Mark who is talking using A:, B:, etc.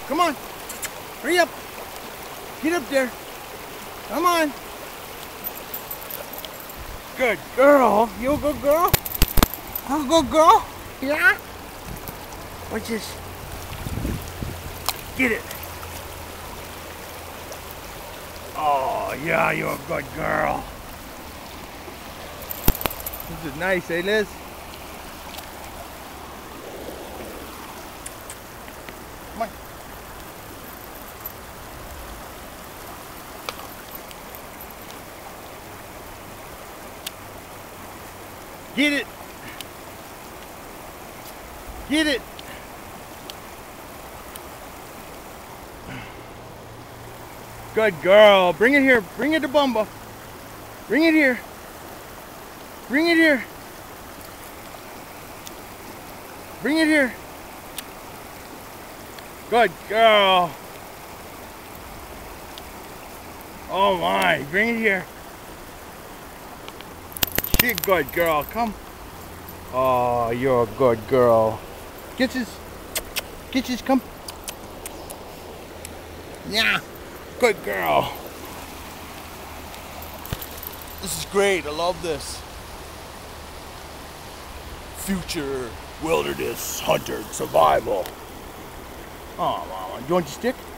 A: Come on. Hurry up. Get up there. Come on. Good girl. You a good girl? You a good girl? Yeah? What's this? Get it. Oh, yeah, you're a good girl. This is nice, eh, Liz? Come on. Get it. Get it. Good girl. Bring it here. Bring it to Bumba. Bring it here. Bring it here. Bring it here. Good girl. Oh my. Bring it here. She a good girl. Come. Oh, you're a good girl. Get this. Get this. Come. Yeah. Good girl. This is great. I love this. Future wilderness hunter survival. Oh, Mama. You want your stick?